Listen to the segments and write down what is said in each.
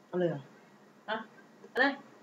เอาเลยเหรอเอาเลย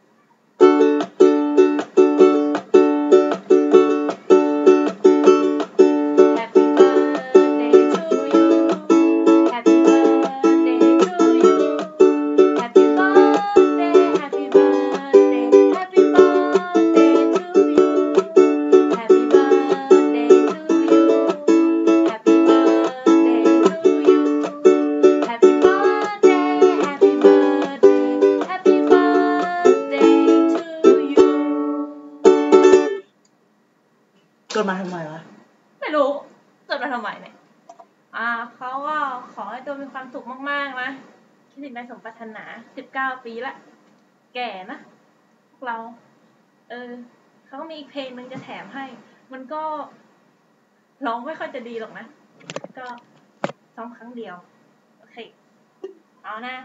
เกิดมาทำไมวะไม่รู้เกิดมาทำไมเนี่ยเขาก็ขอให้ตัวมีความสุขมากๆนะคิดถึงได้สมปรารถนา19 ปีละแก่นะพวกเราเขาก็มีอีกเพลงนึงจะแถมให้มันก็ร้องไม่ค่อยจะดีหรอกนะก็ซ้อมครั้งเดียวโอเคเอานะ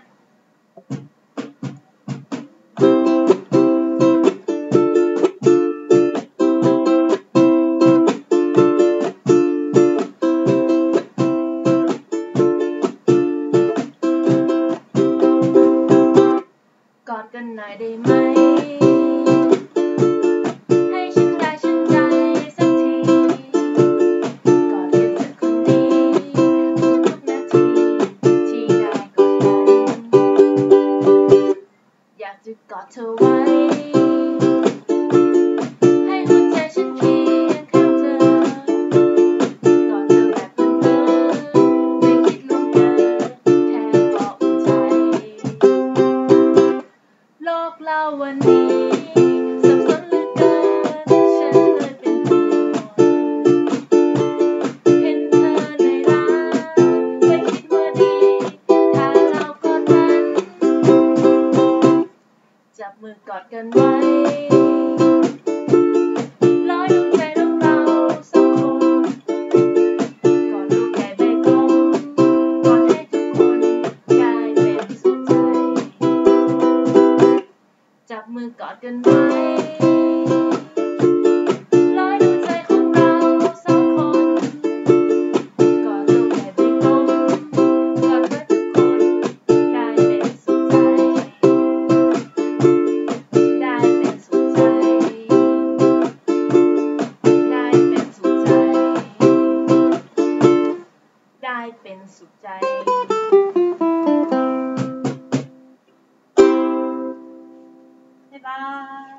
กอดกันหน่อยได้ไหมให้ฉันได้ชื่นใจสักทีกอดกันเธอคนดีทุกนาทีที่ได้กอดกันอยากจะกอดเธอไว้ให้หัวใจฉันเคียงข้างเธอกอดเธอแบบเพลินไม่คิดล่วงเกินแค่พออุ่นใจโลกเราวันนี้สับสนเหลือเกินฉันเลยเป็นห่วงเห็นเธอในร้านไม่คิดว่าดีถ้าเรากอดกันจับมือกอดกันไว้ลอยดวงใจของเราสองคนกอดลูกใหญ่ใบกลมกอดให้ทุกคนกลายเป็นสุขใจจับมือกอดกันไว้ลอยดวงใจของเราสองคนกอดลูกใหญ่ใบกลมกอดให้ทุกคนกลายเป็นสุขใจได้เป็นสุขใจได้เป็นสุขใจได้เป็นสุขใจบ๊ายบาย